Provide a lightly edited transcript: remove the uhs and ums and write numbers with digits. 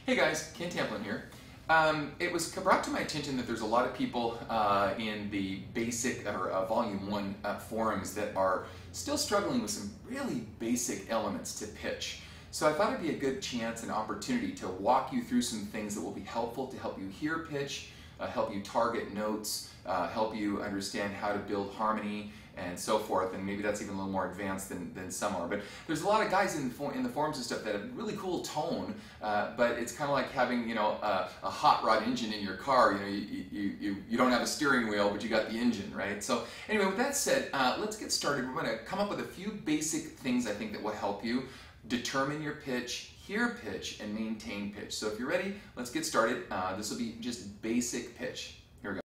Hey guys, Ken Tamplin here. It was brought to my attention that there's a lot of people in the basic or Volume 1 forums that are still struggling with some really basic elements to pitch. So I thought it'd be a good chance and opportunity to walk you through some things that will be helpful to help you hear pitch, help you target notes, help you understand how to build harmony and so forth, and maybe that's even a little more advanced than some are. But there's a lot of guys in the forums and stuff that have really cool tone, but it's kind of like having a hot rod engine in your car. You don't have a steering wheel, but you got the engine, right? So anyway, with that said, let's get started. We're going to come up with a few basic things I think that will help you determine your pitch, hear pitch, and maintain pitch. So if you're ready, let's get started. This will be just basic pitch. Here we go.